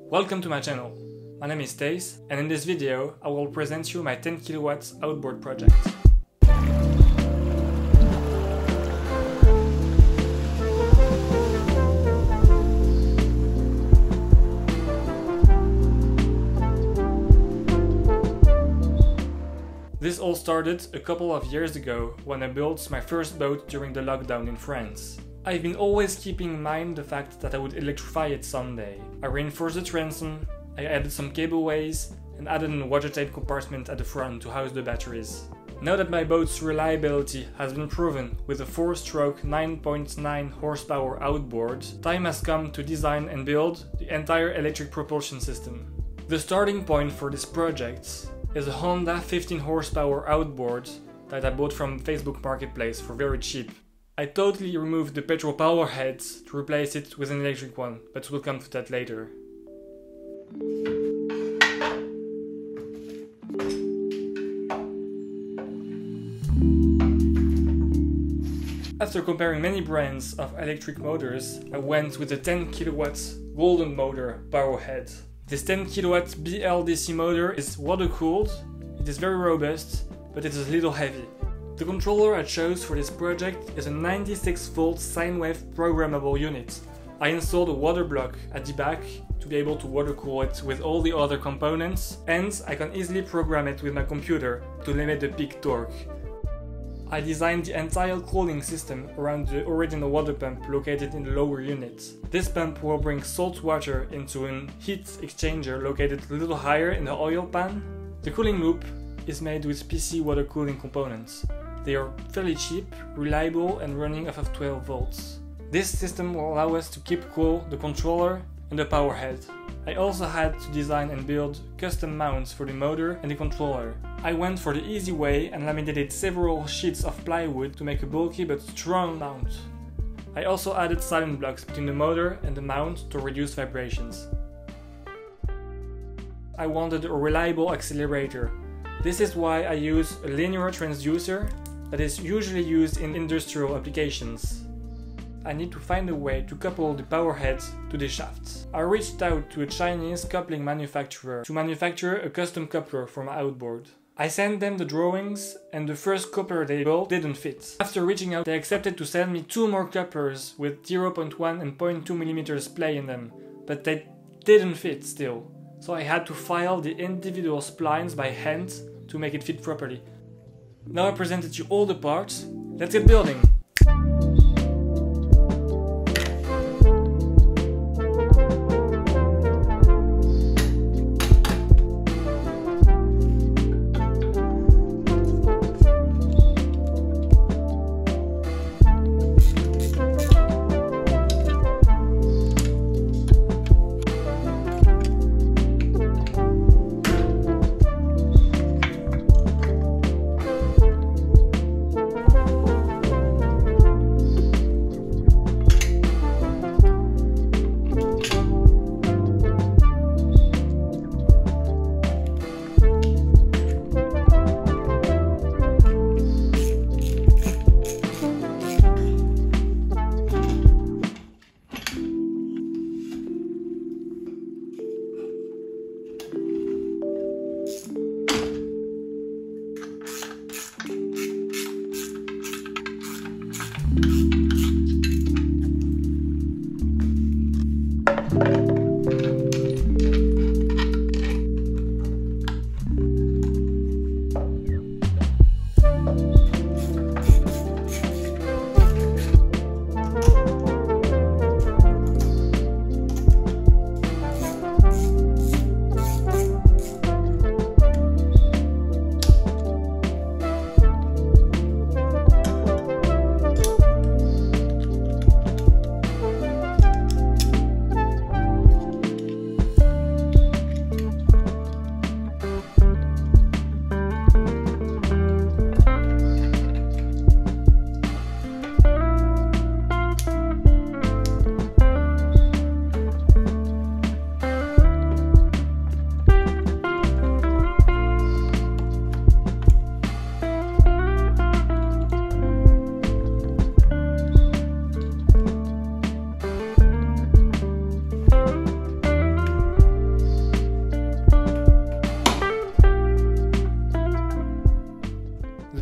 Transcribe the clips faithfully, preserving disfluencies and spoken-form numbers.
Welcome to my channel. My name is Stace, and in this video I will present you my ten kilowatt outboard project. This all started a couple of years ago when I built my first boat during the lockdown in France. I've been always keeping in mind the fact that I would electrify it someday. I reinforced the transom, I added some cableways, and added a watertight compartment at the front to house the batteries. Now that my boat's reliability has been proven with a four stroke nine point nine horsepower outboard, time has come to design and build the entire electric propulsion system. The starting point for this project is a Honda fifteen horsepower outboard that I bought from Facebook Marketplace for very cheap. I totally removed the petrol power heads to replace it with an electric one, but we'll come to that later. After comparing many brands of electric motors, I went with the ten kilowatt Golden motor power head. This ten kilowatt B L D C motor is water cooled, it is very robust, but it is a little heavy. The controller I chose for this project is a ninety-six volt sine wave programmable unit. I installed a water block at the back to be able to water cool it with all the other components, and I can easily program it with my computer to limit the peak torque. I designed the entire cooling system around the original water pump located in the lower unit. This pump will bring salt water into a heat exchanger located a little higher in the oil pan. The cooling loop is made with P C water cooling components. They are fairly cheap, reliable, and running off of twelve volts. This system will allow us to keep cool the controller and the power head. I also had to design and build custom mounts for the motor and the controller. I went for the easy way and laminated several sheets of plywood to make a bulky but strong mount. I also added silent blocks between the motor and the mount to reduce vibrations. I wanted a reliable accelerator. This is why I use a linear transducer that is usually used in industrial applications. I need to find a way to couple the power head to the shaft. I reached out to a Chinese coupling manufacturer to manufacture a custom coupler for my outboard. I sent them the drawings, and the first coupler they built didn't fit. After reaching out, they accepted to send me two more couplers with zero point one and zero point two millimeters play in them, but they didn't fit still. So I had to file the individual splines by hand to make it fit properly. Now I presented you all the parts, let's get building!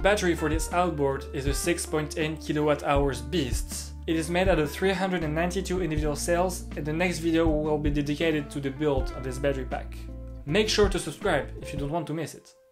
battery for this outboard is a six point eight kilowatt hours beast. It is made out of three hundred ninety-two individual cells, and the next video will be dedicated to the build of this battery pack. Make sure to subscribe if you don't want to miss it.